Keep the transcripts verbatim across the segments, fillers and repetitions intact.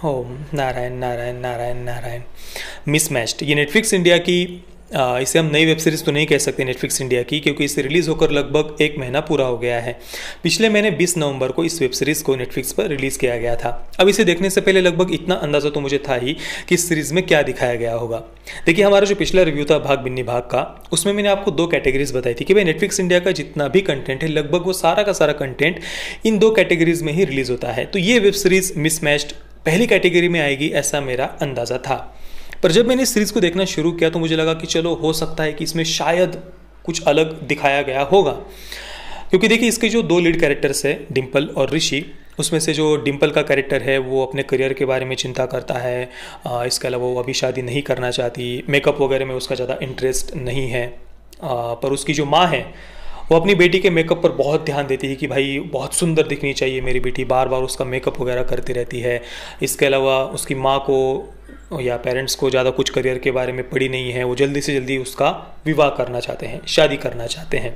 ओम Narayan Narayan Narayan Narayan. Mismatched, ये Netflix India की आ, इसे हम नई वेब सीरीज़ तो नहीं कह सकते नेटफ्लिक्स इंडिया की, क्योंकि इसे रिलीज़ होकर लगभग एक महीना पूरा हो गया है। पिछले महीने बीस नवंबर को इस वेब सीरीज़ को नेटफ्लिक्स पर रिलीज़ किया गया था। अब इसे देखने से पहले लगभग इतना अंदाज़ा तो मुझे था ही कि इस सीरीज़ में क्या दिखाया गया होगा। देखिए, हमारा जो पिछला रिव्यू था भाग बिन्नी भाग का, उसमें मैंने आपको दो कैटेगरीज बताई थी कि भाई नेटफ्लिक्स इंडिया का जितना भी कंटेंट है लगभग वो सारा का सारा कंटेंट इन दो कैटेगरीज में ही रिलीज़ होता है। तो ये वेब सीरीज़ मिसमैच्ड पहली कैटेगरी में आएगी, ऐसा मेरा अंदाज़ा था। पर जब मैंने इस सीरीज़ को देखना शुरू किया तो मुझे लगा कि चलो हो सकता है कि इसमें शायद कुछ अलग दिखाया गया होगा, क्योंकि देखिए इसके जो दो लीड कैरेक्टर्स है डिम्पल और ऋषि, उसमें से जो डिम्पल का कैरेक्टर है वो अपने करियर के बारे में चिंता करता है। इसके अलावा वो अभी शादी नहीं करना चाहती, मेकअप वगैरह में उसका ज़्यादा इंटरेस्ट नहीं है। पर उसकी जो माँ है वो अपनी बेटी के मेकअप पर बहुत ध्यान देती है कि भाई बहुत सुंदर दिखनी चाहिए मेरी बेटी, बार बार उसका मेकअप वगैरह करती रहती है। इसके अलावा उसकी माँ को या पेरेंट्स को ज़्यादा कुछ करियर के बारे में पड़ी नहीं है, वो जल्दी से जल्दी उसका विवाह करना चाहते हैं, शादी करना चाहते हैं।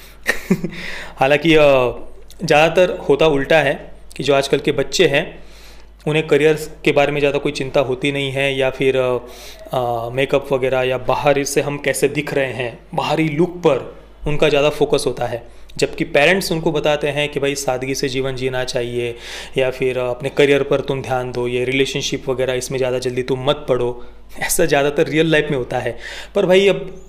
हालांकि ज़्यादातर होता उल्टा है कि जो आजकल के बच्चे हैं उन्हें करियर के बारे में ज़्यादा कोई चिंता होती नहीं है, या फिर मेकअप वगैरह या बाहर से हम कैसे दिख रहे हैं, बाहरी लुक पर उनका ज़्यादा फोकस होता है। जबकि पेरेंट्स उनको बताते हैं कि भाई सादगी से जीवन जीना चाहिए, या फिर अपने करियर पर तुम ध्यान दो, ये रिलेशनशिप वगैरह इसमें ज़्यादा जल्दी तुम मत पढ़ो। ऐसा ज़्यादातर रियल लाइफ में होता है। पर भाई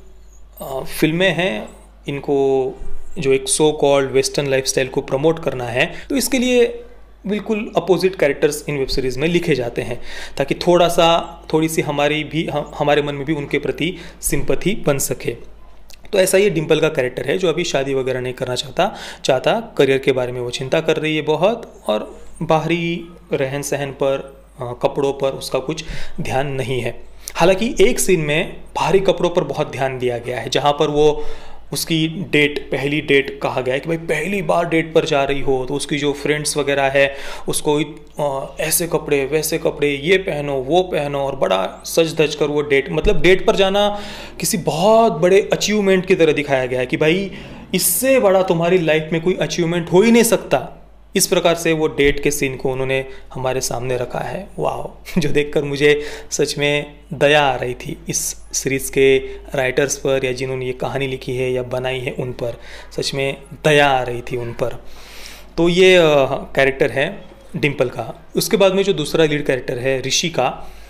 अब फिल्में हैं, इनको जो एक सो कॉल्ड वेस्टर्न लाइफस्टाइल को प्रमोट करना है, तो इसके लिए बिल्कुल अपोजिट कैरेक्टर्स इन वेब सीरीज़ में लिखे जाते हैं, ताकि थोड़ा सा थोड़ी सी हमारी भी हम, हमारे मन में भी उनके प्रति सिंपैथी बन सके। तो ऐसा ये डिम्पल का कैरेक्टर है जो अभी शादी वगैरह नहीं करना चाहता चाहता करियर के बारे में वो चिंता कर रही है बहुत, और बाहरी रहन सहन पर, कपड़ों पर उसका कुछ ध्यान नहीं है। हालांकि एक सीन में बाहरी कपड़ों पर बहुत ध्यान दिया गया है, जहाँ पर वो उसकी डेट, पहली डेट कहा गया है कि भाई पहली बार डेट पर जा रही हो तो उसकी जो फ्रेंड्स वगैरह है उसको ऐसे कपड़े वैसे कपड़े, ये पहनो वो पहनो, और बड़ा सज धज कर वो डेट, मतलब डेट पर जाना किसी बहुत बड़े अचीवमेंट की तरह दिखाया गया है कि भाई इससे बड़ा तुम्हारी लाइफ में कोई अचीवमेंट हो ही नहीं सकता। इस प्रकार से वो डेट के सीन को उन्होंने हमारे सामने रखा है। वाह, जो देखकर मुझे सच में दया आ रही थी इस सीरीज़ के राइटर्स पर, या जिन्होंने ये कहानी लिखी है या बनाई है उन पर, सच में दया आ रही थी उन पर। तो ये कैरेक्टर है डिम्पल का। उसके बाद में जो दूसरा लीड कैरेक्टर है ऋषि का,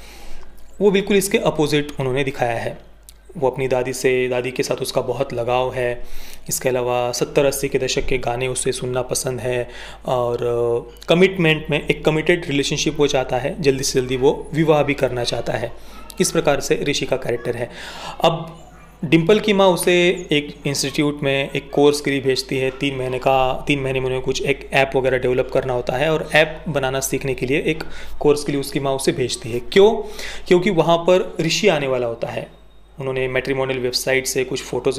वो बिल्कुल इसके अपोजिट उन्होंने दिखाया है। वो अपनी दादी से दादी के साथ उसका बहुत लगाव है। इसके अलावा सत्तर अस्सी के दशक के गाने उसे सुनना पसंद है, और कमिटमेंट में एक कमिटेड रिलेशनशिप वो चाहता है, जल्दी से जल्दी वो विवाह भी करना चाहता है। इस प्रकार से ऋषि का कैरेक्टर है। अब डिम्पल की माँ उसे एक इंस्टीट्यूट में एक कोर्स के लिए भेजती है, तीन महीने का तीन महीने में उन्हें कुछ एक ऐप वगैरह डेवलप करना होता है, और ऐप बनाना सीखने के लिए एक कोर्स के लिए उसकी माँ उसे भेजती है। क्यों? क्योंकि वहाँ पर ऋषि आने वाला होता है। उन्होंने मैट्रिमोनियल वेबसाइट से कुछ फ़ोटोज़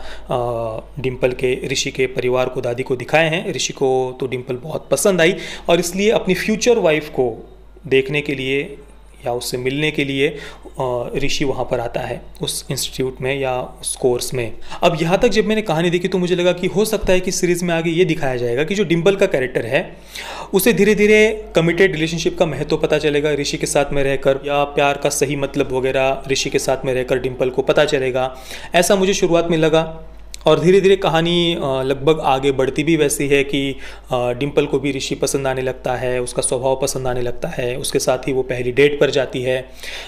वगैरह डिम्पल के, ऋषि के परिवार को, दादी को दिखाए हैं। ऋषि को तो डिम्पल बहुत पसंद आई, और इसलिए अपनी फ्यूचर वाइफ को देखने के लिए या उससे मिलने के लिए ऋषि वहाँ पर आता है उस इंस्टीट्यूट में या उस कोर्स में। अब यहाँ तक जब मैंने कहानी देखी तो मुझे लगा कि हो सकता है कि सीरीज़ में आगे ये दिखाया जाएगा कि जो डिम्पल का कैरेक्टर है उसे धीरे धीरे कमिटेड रिलेशनशिप का महत्व पता चलेगा ऋषि के साथ में रहकर, या प्यार का सही मतलब वगैरह ऋषि के साथ में रहकर डिम्पल को पता चलेगा। ऐसा मुझे शुरुआत में लगा, और धीरे धीरे कहानी लगभग आगे बढ़ती भी वैसी है कि डिम्पल को भी ऋषि पसंद आने लगता है, उसका स्वभाव पसंद आने लगता है, उसके साथ ही वो पहली डेट पर जाती है।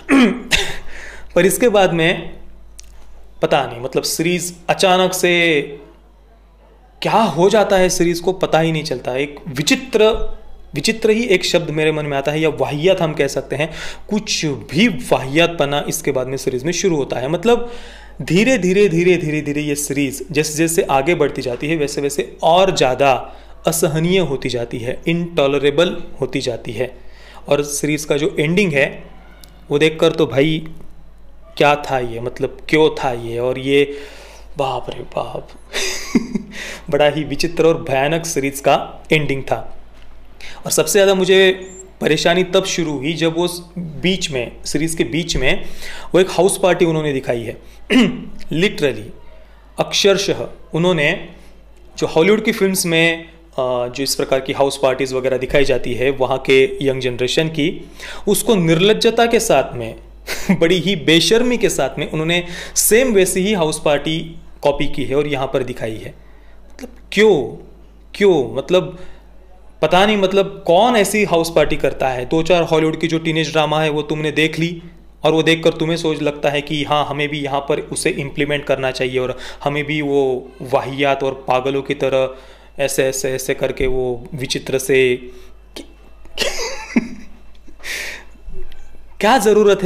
पर इसके बाद में पता नहीं, मतलब सीरीज़ अचानक से क्या हो जाता है सीरीज़ को पता ही नहीं चलता। एक विचित्र विचित्र ही एक शब्द मेरे मन में आता है, या वाहियात हम कह सकते हैं। कुछ भी वाहियातपना इसके बाद में सीरीज़ में शुरू होता है। मतलब धीरे धीरे धीरे धीरे धीरे ये सीरीज़ जैसे जैसे आगे बढ़ती जाती है वैसे वैसे और ज़्यादा असहनीय होती जाती है, इनटॉलरेबल होती जाती है। और सीरीज़ का जो एंडिंग है वो देखकर तो भाई क्या था ये, मतलब क्यों था ये, और ये बाप रे बाप बड़ा ही विचित्र और भयानक सीरीज़ का एंडिंग था। और सबसे ज़्यादा मुझे परेशानी तब शुरू हुई जब वो बीच में, सीरीज़ के बीच में वो एक हाउस पार्टी उन्होंने दिखाई है। लिटरली अक्षरशः उन्होंने जो हॉलीवुड की फिल्म्स में जो इस प्रकार की हाउस पार्टीज़ वगैरह दिखाई जाती है वहाँ के यंग जनरेशन की, उसको निर्लज्जता के साथ में बड़ी ही बेशर्मी के साथ में उन्होंने सेम वैसी ही हाउस पार्टी कॉपी की है और यहाँ पर दिखाई है। मतलब क्यों क्यों मतलब पता नहीं, मतलब कौन ऐसी हाउस पार्टी करता है। दो चार हॉलीवुड की जो टीनेज ड्रामा है वो तुमने देख ली और वो देखकर तुम्हें सोच लगता है कि हाँ हमें भी यहाँ पर उसे इम्प्लीमेंट करना चाहिए और हमें भी वो वाहियात और पागलों की तरह ऐसे ऐसे ऐसे करके वो विचित्र से क्या ज़रूरत है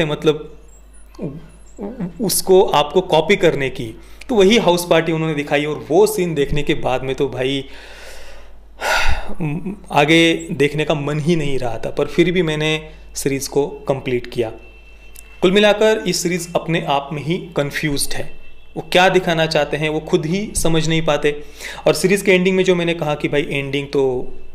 मतलब उसको आपको कॉपी करने की। तो वही हाउस पार्टी उन्होंने दिखाई और वो सीन देखने के बाद में तो भाई आगे देखने का मन ही नहीं रहा था, पर फिर भी मैंने सीरीज़ को कंप्लीट किया। कुल मिलाकर इस सीरीज़ अपने आप में ही कंफ्यूज्ड है, वो क्या दिखाना चाहते हैं वो खुद ही समझ नहीं पाते। और सीरीज़ के एंडिंग में जो मैंने कहा कि भाई एंडिंग तो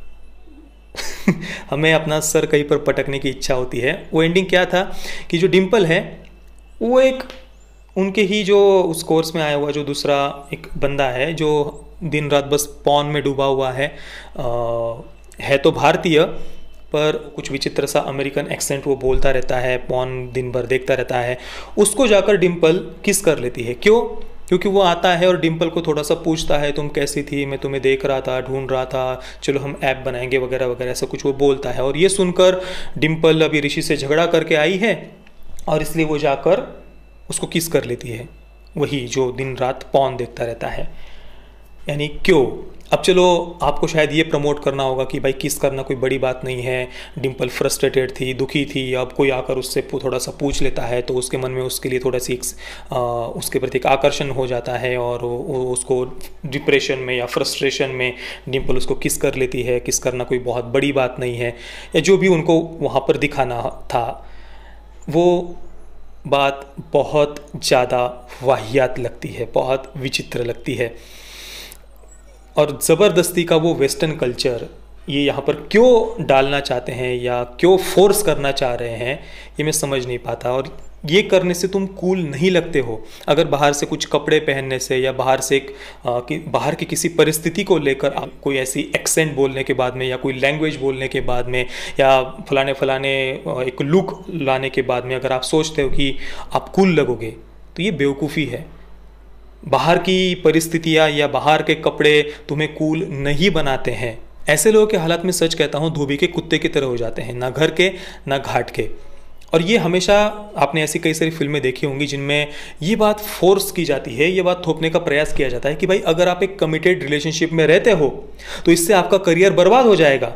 हमें अपना सर कहीं पर पटकने की इच्छा होती है, वो एंडिंग क्या था कि जो डिम्पल है वो एक उनके ही जो उस कोर्स में आया हुआ जो दूसरा एक बंदा है जो दिन रात बस पॉन में डूबा हुआ है, आ, है तो भारतीय पर कुछ विचित्र सा अमेरिकन एक्सेंट वो बोलता रहता है, पॉन दिन भर देखता रहता है, उसको जाकर डिम्पल किस कर लेती है। क्यों? क्योंकि वो आता है और डिम्पल को थोड़ा सा पूछता है तुम कैसी थी, मैं तुम्हें देख रहा था, ढूंढ रहा था, चलो हम ऐप बनाएंगे वगैरह वगैरह ऐसा कुछ वो बोलता है। और ये सुनकर डिम्पल अभी ऋषि से झगड़ा करके आई है और इसलिए वो जाकर उसको किस कर लेती है, वही जो दिन रात पॉन देखता रहता है। यानी क्यों? अब चलो आपको शायद ये प्रमोट करना होगा कि भाई किस करना कोई बड़ी बात नहीं है, डिम्पल फ्रस्ट्रेटेड थी, दुखी थी, अब कोई आकर उससे थोड़ा सा पूछ लेता है तो उसके मन में उसके लिए थोड़ा सी आ, उसके प्रति एक आकर्षण हो जाता है और वो उसको डिप्रेशन में या फ्रस्ट्रेशन में डिम्पल उसको किस कर लेती है। किस करना कोई बहुत बड़ी बात नहीं है, या जो भी उनको वहाँ पर दिखाना था वो बात बहुत ज़्यादा वाहियात लगती है, बहुत विचित्र लगती है। और ज़बरदस्ती का वो वेस्टर्न कल्चर ये यहाँ पर क्यों डालना चाहते हैं या क्यों फोर्स करना चाह रहे हैं ये मैं समझ नहीं पाता। और ये करने से तुम कूल नहीं लगते हो। अगर बाहर से कुछ कपड़े पहनने से या बाहर से एक आ, कि, बाहर की किसी परिस्थिति को लेकर आप कोई ऐसी एक्सेंट बोलने के बाद में या कोई लैंग्वेज बोलने के बाद में या फलाने फलाने एक लुक लाने के बाद में अगर आप सोचते हो कि आप कूल लगोगे तो ये बेवकूफ़ी है। बाहर की परिस्थितियाँ या बाहर के कपड़े तुम्हें कूल नहीं बनाते हैं। ऐसे लोगों के हालात में सच कहता हूँ धोबी के कुत्ते की तरह हो जाते हैं, ना घर के ना घाट के। और ये हमेशा आपने ऐसी कई सारी फिल्में देखी होंगी जिनमें ये बात फोर्स की जाती है, ये बात थोपने का प्रयास किया जाता है कि भाई अगर आप एक कमिटेड रिलेशनशिप में रहते हो तो इससे आपका करियर बर्बाद हो जाएगा,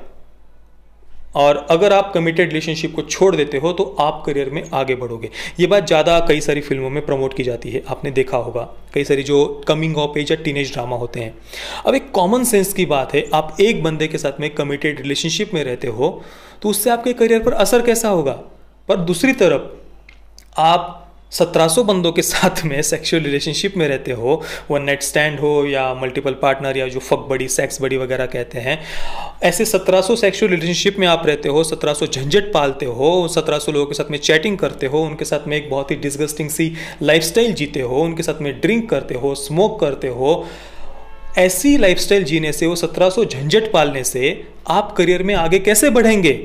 और अगर आप कमिटेड रिलेशनशिप को छोड़ देते हो तो आप करियर में आगे बढ़ोगे। ये बात ज़्यादा कई सारी फिल्मों में प्रमोट की जाती है, आपने देखा होगा कई सारी जो कमिंग ऑफ एज या टीनेज ड्रामा होते हैं। अब एक कॉमन सेंस की बात है, आप एक बंदे के साथ में कमिटेड रिलेशनशिप में रहते हो तो उससे आपके करियर पर असर कैसा होगा, पर दूसरी तरफ आप सत्रह सौ बंदों के साथ में सेक्सुअल रिलेशनशिप में रहते हो, वन नाइट स्टैंड हो या मल्टीपल पार्टनर या जो फक बड़ी सेक्स बड़ी वगैरह कहते हैं, ऐसे सत्रह सौ सेक्सुअल रिलेशनशिप में आप रहते हो, सत्रह सौ झंझट पालते हो, सत्रह सौ लोगों के साथ में चैटिंग करते हो, उनके साथ में एक बहुत ही डिस्गस्टिंग सी लाइफस्टाइल जीते हो, उनके साथ में ड्रिंक करते हो, स्मोक करते हो। ऐसी लाइफस्टाइल जीने से, वो सत्रह सौ झंझट पालने से आप करियर में आगे कैसे बढ़ेंगे?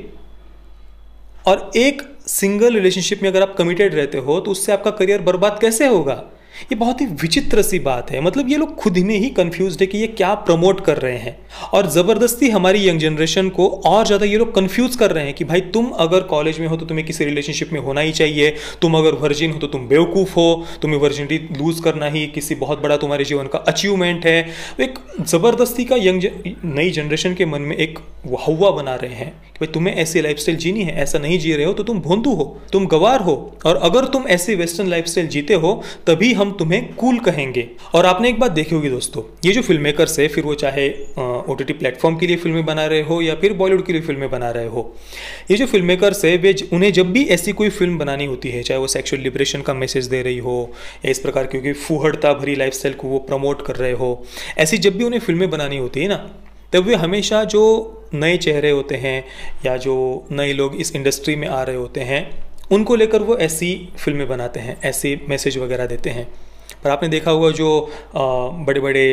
और एक सिंगल रिलेशनशिप में अगर आप कमिटेड रहते हो तो उससे आपका करियर बर्बाद कैसे होगा? ये बहुत ही विचित्र सी बात है। मतलब ये लोग खुद में ही कंफ्यूज्ड है कि ये क्या प्रमोट कर रहे हैं, और ज़बरदस्ती हमारी यंग जनरेशन को और ज़्यादा ये लोग कंफ्यूज कर रहे हैं कि भाई तुम अगर कॉलेज में हो तो तुम्हें किसी रिलेशनशिप में होना ही चाहिए, तुम अगर वर्जिन हो तो तुम बेवकूफ़ हो, तुम्हें वर्जिनिटी लूज़ करना ही किसी बहुत बड़ा तुम्हारे जीवन का अचीवमेंट है। एक ज़बरदस्ती का यंग नई जनरेशन के मन में एक हवा बना रहे हैं कि भाई तुम्हें ऐसी लाइफस्टाइल जीनी है, ऐसा नहीं जी रहे हो तो तुम भोंदू हो, तुम गवार हो, और अगर तुम ऐसी वेस्टर्न लाइफस्टाइल जीते हो तभी हम तुम्हें कूल कहेंगे। और आपने एक बात देखी होगी दोस्तों, ये जो फिल्म मेकर्स है, फिर वो चाहे ओटीटी प्लेटफॉर्म के लिए फिल्में बना रहे हो या फिर बॉलीवुड के लिए फिल्में बना रहे हो, ये जो फिल्म मेकर्स है वे उन्हें जब भी ऐसी कोई फिल्म बनानी होती है, चाहे वो सेक्सुअल लिबरेशन का मैसेज दे रही हो या इस प्रकार की क्योंकि फूहड़ता भरी लाइफस्टाइल को वो प्रमोट कर रहे हो, ऐसी जब भी उन्हें फिल्में बनानी होती है ना, तब वे हमेशा जो नए चेहरे होते हैं या जो नए लोग इस इंडस्ट्री में आ रहे होते हैं उनको लेकर वो ऐसी फिल्में बनाते हैं, ऐसे मैसेज वगैरह देते हैं। पर आपने देखा होगा जो बड़े बड़े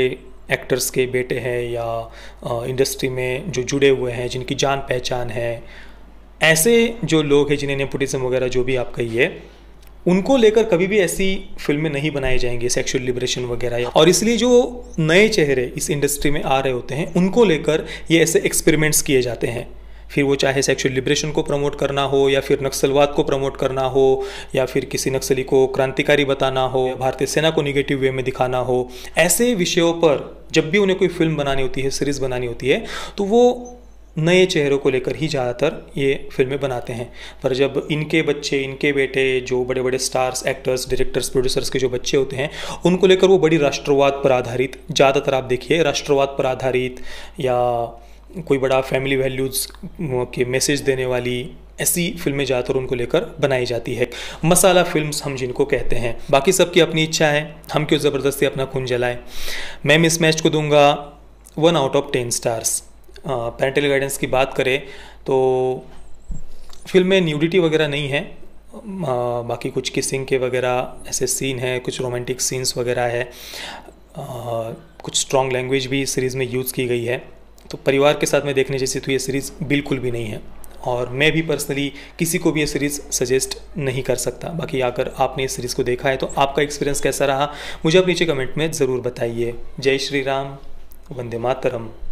एक्टर्स के बेटे हैं या इंडस्ट्री में जो जुड़े हुए हैं, जिनकी जान पहचान है, ऐसे जो लोग हैं जिन्हें नेपोटिज्म वगैरह जो भी आप कहिए, उनको लेकर कभी भी ऐसी फिल्में नहीं बनाई जाएंगी सेक्सुअल लिबरेशन वगैरह। और इसलिए जो नए चेहरे इस इंडस्ट्री में आ रहे होते हैं उनको लेकर ये ऐसे एक्सपेरिमेंट्स किए जाते हैं, फिर वो चाहे सेक्सुअल लिबरेशन को प्रमोट करना हो या फिर नक्सलवाद को प्रमोट करना हो या फिर किसी नक्सली को क्रांतिकारी बताना हो, भारतीय सेना को निगेटिव वे में दिखाना हो, ऐसे विषयों पर जब भी उन्हें कोई फिल्म बनानी होती है, सीरीज़ बनानी होती है, तो वो नए चेहरों को लेकर ही ज़्यादातर ये फिल्में बनाते हैं। पर जब इनके बच्चे, इनके बेटे, जो बड़े बड़े स्टार्स, एक्टर्स, डायरेक्टर्स, प्रोड्यूसर्स के जो बच्चे होते हैं, उनको लेकर वो बड़ी राष्ट्रवाद पर आधारित, ज़्यादातर आप देखिए राष्ट्रवाद पर आधारित या कोई बड़ा फैमिली वैल्यूज़ के मैसेज देने वाली ऐसी फिल्में ज़्यादातर उनको लेकर बनाई जाती है। मसाला फिल्म्स हम जिनको कहते हैं। बाकी सबकी अपनी इच्छा है, हम क्यों ज़बरदस्ती अपना खून जलाएं। मैं मिसमैच्ड को दूंगा one out of ten stars. Parental guidance की बात करें तो फिल्म में न्यूडिटी वगैरह नहीं है, आ, बाकी कुछ किसिंग के वगैरह ऐसे सीन है, कुछ रोमांटिक सीन्स वगैरह है, आ, कुछ स्ट्रॉन्ग लैंग्वेज भी सीरीज़ में यूज़ की गई है। तो परिवार के साथ में देखने जैसी तो ये सीरीज़ बिल्कुल भी नहीं है, और मैं भी पर्सनली किसी को भी ये सीरीज़ सजेस्ट नहीं कर सकता। बाकी अगर आपने इस सीरीज़ को देखा है तो आपका एक्सपीरियंस कैसा रहा, मुझे आप नीचे कमेंट में ज़रूर बताइए। जय श्री राम, वंदे मातरम।